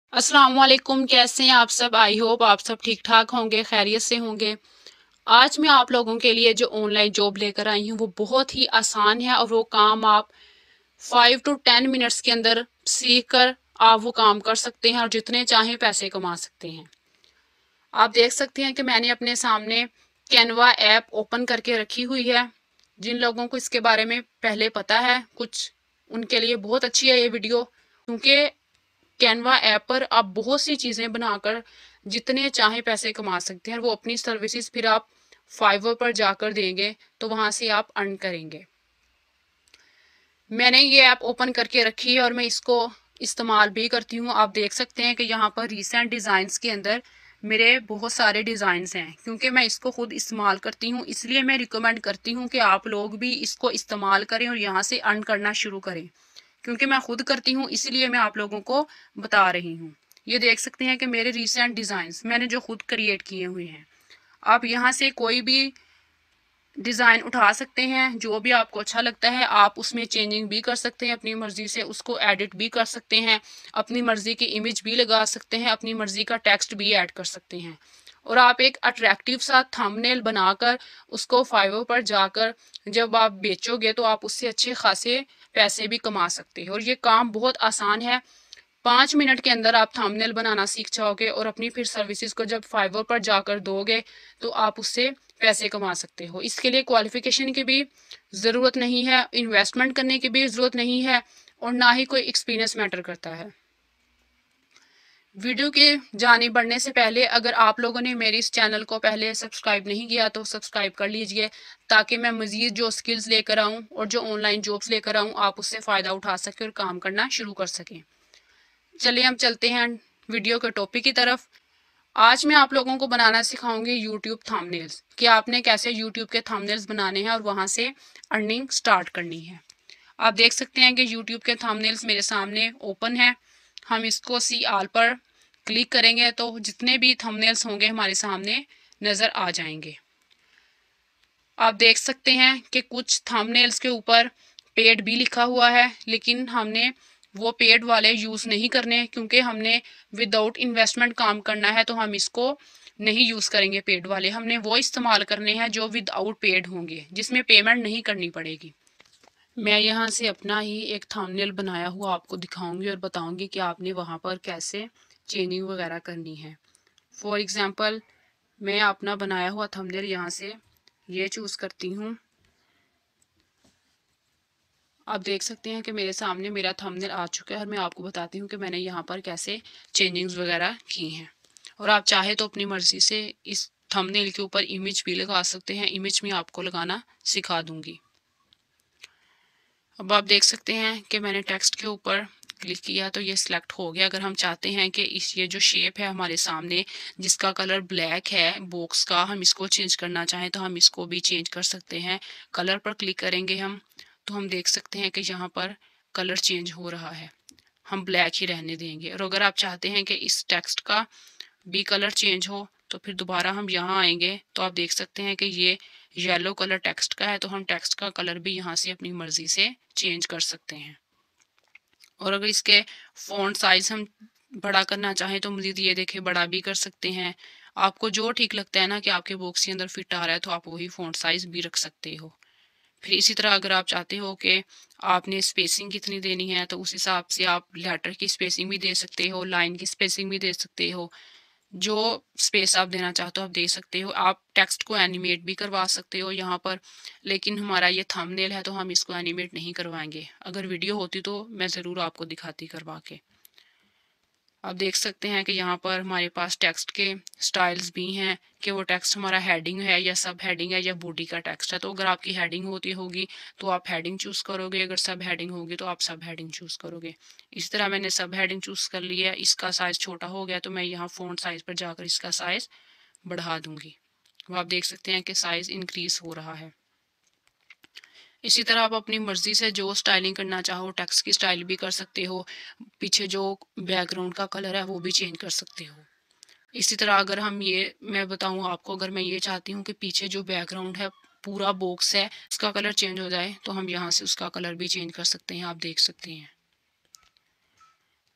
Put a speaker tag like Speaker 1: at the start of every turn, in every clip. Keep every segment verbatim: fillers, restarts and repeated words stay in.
Speaker 1: अस्सलाम वालेकुम। कैसे हैं आप सब? आई होप आप सब ठीक ठाक होंगे, खैरियत से होंगे। आज मैं आप लोगों के लिए जो ऑनलाइन जॉब लेकर आई हूँ वो बहुत ही आसान है और वो काम आप फाइव टू टेन मिनट्स के अंदर सीख कर आप वो काम कर सकते हैं और जितने चाहें पैसे कमा सकते हैं। आप देख सकते हैं कि मैंने अपने सामने कैनवा ऐप ओपन करके रखी हुई है। जिन लोगों को इसके बारे में पहले पता है कुछ, उनके लिए बहुत अच्छी है ये वीडियो, क्योंकि कैनवा ऐप पर आप बहुत सी चीज़ें बनाकर जितने चाहे पैसे कमा सकते हैं। वो अपनी सर्विसेज फिर आप फाइवर पर जाकर देंगे तो वहां से आप अर्न करेंगे। मैंने ये ऐप ओपन करके रखी है और मैं इसको इस्तेमाल भी करती हूँ। आप देख सकते हैं कि यहाँ पर रिसेंट डिज़ाइंस के अंदर मेरे बहुत सारे डिज़ाइंस हैं। क्योंकि मैं इसको खुद इस्तेमाल करती हूँ इसलिए मैं रिकमेंड करती हूँ कि आप लोग भी इसको इस्तेमाल करें और यहाँ से अर्न करना शुरू करें। क्योंकि मैं खुद करती हूँ इसलिए मैं आप लोगों को बता रही हूँ। ये देख सकते हैं कि मेरे रिसेंट डिज़ाइंस मैंने जो खुद क्रिएट किए हुए हैं। आप यहाँ से कोई भी डिज़ाइन उठा सकते हैं, जो भी आपको अच्छा लगता है आप उसमें चेंजिंग भी कर सकते हैं, अपनी मर्जी से उसको एडिट भी कर सकते हैं, अपनी मर्जी की इमेज भी लगा सकते हैं, अपनी मर्जी का टेक्स्ट भी ऐड कर सकते हैं। और आप एक अट्रैक्टिव सा थंबनेल बनाकर उसको फाइवर पर जाकर जब आप बेचोगे तो आप उससे अच्छे खासे पैसे भी कमा सकते हैं। और ये काम बहुत आसान है। पाँच मिनट के अंदर आप थंबनेल बनाना सीख जाओगे और अपनी फिर सर्विसेज को जब फाइवर पर जाकर दोगे तो आप उससे पैसे कमा सकते हो। इसके लिए क्वालिफिकेशन की भी ज़रूरत नहीं है, इन्वेस्टमेंट करने की भी ज़रूरत नहीं है और ना ही कोई एक्सपीरियंस मैटर करता है। वीडियो के जाने बढ़ने से पहले अगर आप लोगों ने मेरे इस चैनल को पहले सब्सक्राइब नहीं किया तो सब्सक्राइब कर लीजिए, ताकि मैं मज़ीद जो स्किल्स लेकर आऊँ और जो ऑनलाइन जॉब्स लेकर आऊँ आप उससे फ़ायदा उठा सकें और काम करना शुरू कर सकें। चलिए हम चलते हैं वीडियो के टॉपिक की तरफ। आज मैं आप लोगों को बनाना सिखाऊंगी यूट्यूब थंबनेल्स, कि आपने कैसे यूट्यूब के थंबनेल्स बनाने हैं और वहां से अर्निंग स्टार्ट करनी है। आप देख सकते हैं कि यूट्यूब के थंबनेल्स मेरे सामने ओपन है। हम इसको सी आल पर क्लिक करेंगे तो जितने भी थंबनेल्स होंगे हमारे सामने नज़र आ जाएंगे। आप देख सकते हैं कि कुछ थंबनेल्स के ऊपर पेड भी लिखा हुआ है, लेकिन हमने वो पेड वाले यूज़ नहीं करने, क्योंकि हमने विदाउट इन्वेस्टमेंट काम करना है तो हम इसको नहीं यूज़ करेंगे। पेड वाले हमने वो इस्तेमाल करने हैं जो विदाउट पेड होंगे, जिसमें पेमेंट नहीं करनी पड़ेगी। मैं यहाँ से अपना ही एक थंबनेल बनाया हुआ आपको दिखाऊंगी और बताऊंगी कि आपने वहाँ पर कैसे चेंजिंग वगैरह करनी है। फॉर एग्जांपल मैं अपना बनाया हुआ थंबनेल यहाँ से ये चूज़ करती हूँ। आप देख सकते हैं कि मेरे सामने मेरा थंबनेल आ चुका है और मैं आपको बताती हूँ कि मैंने यहाँ पर कैसे चेंजिंग्स वगैरह की हैं। और आप चाहे तो अपनी मर्जी से इस थंबनेल के ऊपर इमेज भी लगा सकते हैं। इमेज में आपको लगाना सिखा दूंगी। अब आप देख सकते हैं कि मैंने टेक्स्ट के ऊपर क्लिक किया तो ये सिलेक्ट हो गया। अगर हम चाहते हैं कि इस ये जो शेप है हमारे सामने जिसका कलर ब्लैक है बॉक्स का, हम इसको चेंज करना चाहें तो हम इसको भी चेंज कर सकते हैं। कलर पर क्लिक करेंगे हम तो हम देख सकते हैं कि यहाँ पर कलर चेंज हो रहा है। हम ब्लैक ही रहने देंगे। और अगर आप चाहते हैं कि इस टेक्स्ट का भी कलर चेंज हो तो फिर दोबारा हम यहाँ आएंगे तो आप देख सकते हैं कि ये येलो कलर टेक्स्ट का है, तो हम टेक्स्ट का कलर भी यहाँ से अपनी मर्जी से चेंज कर सकते हैं। और अगर इसके फ़ॉन्ट साइज हम बड़ा करना चाहें तो मजीद ये देखें बड़ा भी कर सकते हैं। आपको जो ठीक लगता है ना कि आपके बॉक्स के अंदर फिट आ रहा है तो आप वही फ़ॉन्ट साइज भी रख सकते हो। फिर इसी तरह अगर आप चाहते हो कि आपने स्पेसिंग कितनी देनी है तो उस हिसाब से आप लेटर की स्पेसिंग भी दे सकते हो, लाइन की स्पेसिंग भी दे सकते हो। जो स्पेस आप देना चाहते हो आप दे सकते हो। आप टेक्स्ट को एनिमेट भी करवा सकते हो यहाँ पर, लेकिन हमारा ये थंबनेल है तो हम इसको एनिमेट नहीं करवाएंगे। अगर वीडियो होती तो मैं ज़रूर आपको दिखाती करवा के। आप देख सकते हैं कि यहाँ पर हमारे पास टेक्स्ट के स्टाइल्स भी हैं कि वो टेक्स्ट हमारा हेडिंग है या सब हेडिंग है या बॉडी का टेक्स्ट है। तो अगर आपकी हेडिंग होती होगी तो आप हेडिंग चूज़ करोगे, अगर सब हेडिंग होगी तो आप सब हेडिंग चूज़ करोगे। इस तरह मैंने सब हेडिंग चूज़ कर लिया है। इसका साइज़ छोटा हो गया तो मैं यहाँ फ़ॉन्ट साइज़ पर जाकर इसका साइज़ बढ़ा दूंगी। वो आप देख सकते हैं कि साइज़ इंक्रीज़ हो रहा है। इसी तरह आप अपनी मर्जी से जो स्टाइलिंग करना चाहो टेक्स्ट की स्टाइल भी कर सकते हो। पीछे जो बैकग्राउंड का कलर है वो भी चेंज कर सकते हो। इसी तरह अगर हम ये मैं बताऊं आपको, अगर मैं ये चाहती हूँ कि पीछे जो बैकग्राउंड है पूरा बॉक्स है उसका कलर चेंज हो जाए तो हम यहाँ से उसका कलर भी चेंज कर सकते हैं। आप देख सकते हैं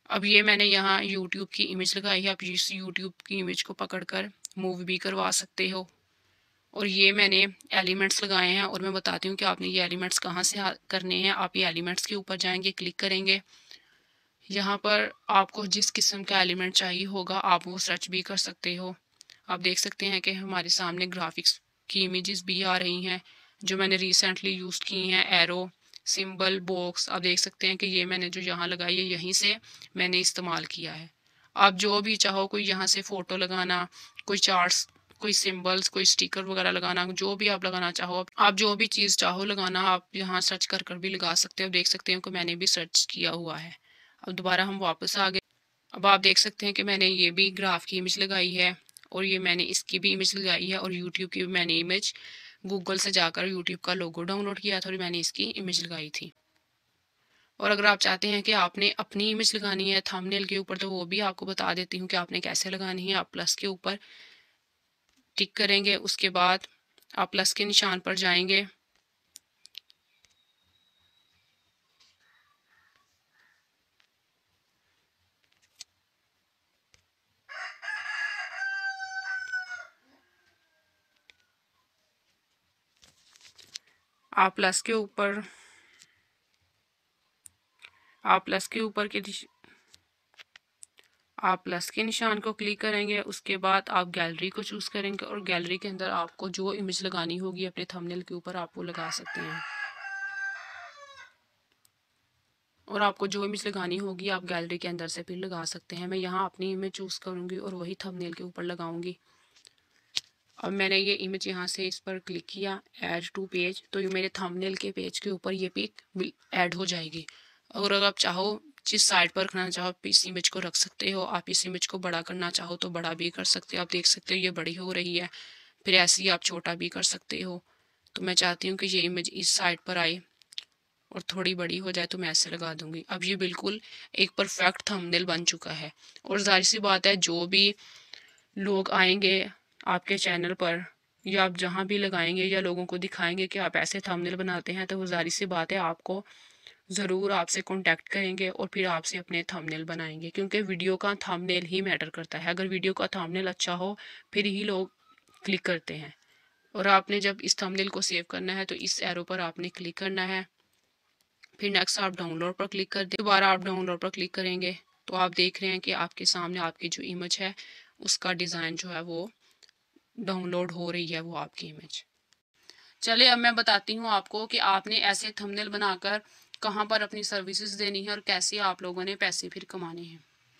Speaker 1: अब ये मैंने यहाँ यूट्यूब की इमेज लगाई है, आप इस यूट्यूब की इमेज को पकड़कर मूव भी करवा सकते हो। और ये मैंने एलिमेंट्स लगाए हैं और मैं बताती हूँ कि आपने ये एलिमेंट्स कहाँ से करने हैं। आप ये एलिमेंट्स के ऊपर जाएंगे, क्लिक करेंगे, यहाँ पर आपको जिस किस्म का एलिमेंट चाहिए होगा आप वो सर्च भी कर सकते हो। आप देख सकते हैं कि हमारे सामने ग्राफिक्स की इमेजेस भी आ रही हैं जो मैंने रिसेंटली यूज़ की हैं। एरो, सिंबल, बॉक्स, आप देख सकते हैं कि ये मैंने जो यहाँ लगाई है यहीं से मैंने इस्तेमाल किया है। आप जो भी चाहो, कोई यहाँ से फ़ोटो लगाना, कोई चार्ट्स, कोई सिंबल्स, कोई स्टिकर वगैरह लगाना, जो भी आप लगाना चाहो, आप जो भी चीज़ चाहो लगाना आप यहाँ सर्च कर कर भी लगा सकते हो। देख सकते हो कि मैंने भी सर्च किया हुआ है। अब दोबारा हम वापस आ गए। अब आप देख सकते हैं कि मैंने ये भी ग्राफ की इमेज लगाई है और ये मैंने इसकी भी इमेज लगाई है और यूट्यूब की भी मैंने इमेज गूगल से जाकर यूट्यूब का लोगो डाउनलोड किया था और मैंने इसकी इमेज लगाई थी। और अगर आप चाहते हैं कि आपने अपनी इमेज लगानी है थंबनेल के ऊपर तो वो भी आपको बता देती हूँ कि आपने कैसे लगानी है। आप प्लस के ऊपर टिक करेंगे, उसके बाद आप प्लस के निशान पर जाएंगे, आप प्लस के ऊपर आप प्लस के ऊपर के आप प्लस के निशान को क्लिक करेंगे, उसके बाद आप गैलरी को चूज़ करेंगे और गैलरी के अंदर आपको जो इमेज लगानी होगी अपने थंबनेल के ऊपर आप वो लगा सकते हैं। और आपको जो इमेज लगानी होगी आप गैलरी के अंदर से फिर लगा सकते हैं। मैं यहाँ अपनी इमेज चूज़ करूँगी और वही थंबनेल के ऊपर लगाऊंगी। अब मैंने ये इमेज यहाँ से इस पर क्लिक किया, ऐड टू पेज, तो ये मेरे थंबनेल के पेज के ऊपर ये पिक ऐड हो जाएगी। और अगर आप चाहो जिस साइड पर रखना चाहो आप इस इमेज को रख सकते हो। आप इस इमेज को बड़ा करना चाहो तो बड़ा भी कर सकते हो। आप देख सकते हो ये बड़ी हो रही है, फिर ऐसे ही आप छोटा भी कर सकते हो। तो मैं चाहती हूँ कि ये इमेज इस साइड पर आए और थोड़ी बड़ी हो जाए तो मैं ऐसे लगा दूंगी। अब ये बिल्कुल एक परफेक्ट थंबनेल बन चुका है। और जाहिर सी बात है जो भी लोग आएंगे आपके चैनल पर या आप जहाँ भी लगाएंगे या लोगों को दिखाएंगे कि आप ऐसे थंबनेल बनाते हैं तो वो जाहिर सी बात है आपको ज़रूर आपसे कांटेक्ट करेंगे और फिर आपसे अपने थंबनेल बनाएंगे, क्योंकि वीडियो का थंबनेल ही मैटर करता है। अगर वीडियो का थंबनेल अच्छा हो फिर ही लोग क्लिक करते हैं। और आपने जब इस थंबनेल को सेव करना है तो इस एरो पर आपने क्लिक करना है, फिर नेक्स्ट आप डाउनलोड पर क्लिक कर दे, दोबारा आप डाउनलोड पर क्लिक करेंगे तो आप देख रहे हैं कि आपके सामने आपकी जो इमेज है उसका डिज़ाइन जो है वो डाउनलोड हो रही है, वो आपकी इमेज। चलिए अब मैं बताती हूँ आपको कि आपने ऐसे थंबनेल बनाकर कहाँ पर अपनी सर्विसेज देनी है और कैसे आप लोगों ने पैसे फिर कमाने हैं।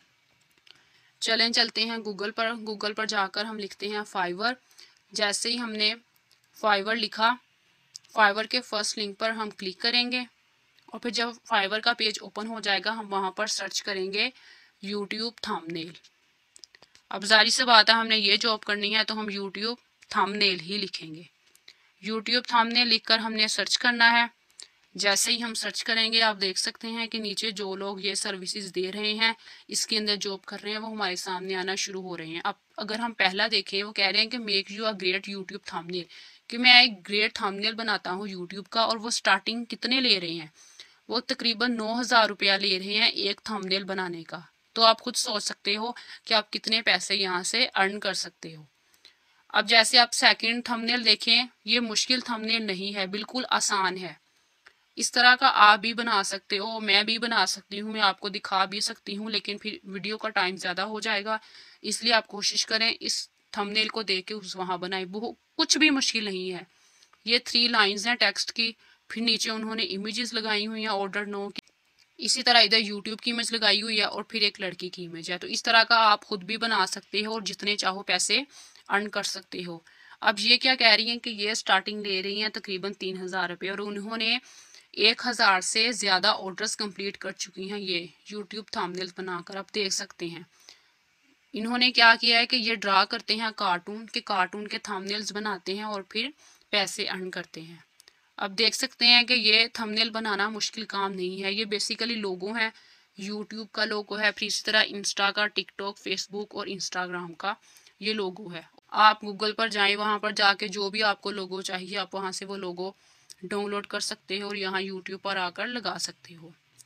Speaker 1: चलें चलते हैं गूगल पर। गूगल पर जाकर हम लिखते हैं फाइवर। जैसे ही हमने फाइवर लिखा, फाइवर के फर्स्ट लिंक पर हम क्लिक करेंगे और फिर जब फाइवर का पेज ओपन हो जाएगा हम वहाँ पर सर्च करेंगे यूट्यूब थंबनेल। अब जाहिर सी बात है हमने ये जॉब करनी है तो हम यूट्यूब थंबनेल ही लिखेंगे। यूट्यूब थंबनेल लिखकर हमने सर्च करना है। जैसे ही हम सर्च करेंगे आप देख सकते हैं कि नीचे जो लोग ये सर्विसेज दे रहे हैं, इसके अंदर जॉब कर रहे हैं, वो हमारे सामने आना शुरू हो रहे हैं। अब अगर हम पहला देखें, वो कह रहे हैं कि make you a great YouTube thumbnail, कि मैं एक ग्रेट थंबनेल बनाता हूँ यूट्यूब का। और वो स्टार्टिंग कितने ले रहे हैं, वो तकरीबन नौ हज़ार रुपया ले रहे हैं एक थंबनेल बनाने का। तो आप खुद सोच सकते हो कि आप कितने पैसे यहाँ से अर्न कर सकते हो। अब जैसे आप सेकंड थंबनेल देखें, ये मुश्किल थंबनेल नहीं है, बिल्कुल आसान है। इस तरह का आप भी बना सकते हो, मैं भी बना सकती हूँ, मैं आपको दिखा भी सकती हूँ, लेकिन फिर वीडियो का टाइम ज़्यादा हो जाएगा। इसलिए आप कोशिश करें इस थंबनेल को देख के उस वहाँ बनाए। वो कुछ भी मुश्किल नहीं है। ये थ्री लाइंस हैं टेक्स्ट की, फिर नीचे उन्होंने इमेजेस लगाई हुई हैं ऑर्डर नो की, इसी तरह इधर यूट्यूब की इमेज लगाई हुई है और फिर एक लड़की की इमेज है। तो इस तरह का आप खुद भी बना सकते हो और जितने चाहो पैसे अर्न कर सकते हो। अब ये क्या कह रही हैं कि ये स्टार्टिंग ले रही हैं तकरीबन तीन हज़ार रुपये और उन्होंने एक हज़ार से ज़्यादा ऑर्डर्स कंप्लीट कर चुकी हैं ये यूट्यूब थंबनेल्स बनाकर। आप देख सकते हैं इन्होंने क्या किया है कि ये ड्रा करते हैं कार्टून के कार्टून के थंबनेल्स बनाते हैं और फिर पैसे अर्न करते हैं। अब देख सकते हैं कि ये थंबनेल बनाना मुश्किल काम नहीं है। ये बेसिकली लोगो है, यूट्यूब का लोगो है, फिर इसी तरह इंस्टा का, टिकटॉक, फेसबुक और इंस्टाग्राम का ये लोगो है। आप गूगल पर जाएं, वहाँ पर जाके जो भी आपको लोगो चाहिए आप वहाँ से वो लोगो डाउनलोड कर सकते हो और यहाँ यूट्यूब पर आकर लगा सकते हो।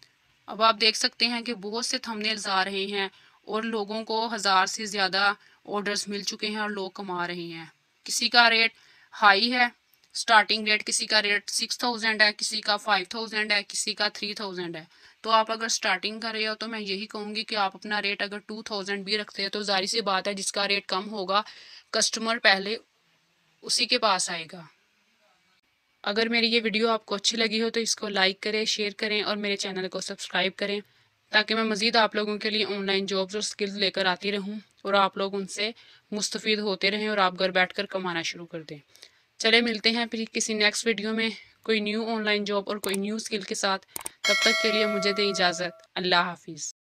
Speaker 1: अब आप देख सकते हैं कि बहुत से थंबनेल्स आ रहे हैं और लोगों को हज़ार से ज़्यादा ऑर्डर्स मिल चुके हैं और लोग कमा रहे हैं। किसी का रेट हाई है, स्टार्टिंग रेट किसी का रेट सिक्स थाउजेंड है, किसी का फाइव थाउजेंड है, किसी का थ्री थाउजेंड है। तो आप अगर स्टार्टिंग कर रहे हो तो मैं यही कहूँगी कि आप अपना रेट अगर टू थाउजेंड भी रखते हैं तो जाहिर सी बात है जिसका रेट कम होगा कस्टमर पहले उसी के पास आएगा। अगर मेरी ये वीडियो आपको अच्छी लगी हो तो इसको लाइक करें, शेयर करें और मेरे चैनल को सब्सक्राइब करें ताकि मैं मज़ीद आप लोगों के लिए ऑनलाइन जॉब्स और स्किल्स लेकर आती रहूं और आप लोग उनसे मुस्तफ़ीद होते रहें और आप घर बैठकर कमाना शुरू कर दें। चले मिलते हैं फिर किसी नेक्स्ट वीडियो में कोई न्यू ऑनलाइन जॉब और कोई न्यू स्किल के साथ। तब तक के लिए मुझे दें इजाज़त। अल्लाह हाफिज़।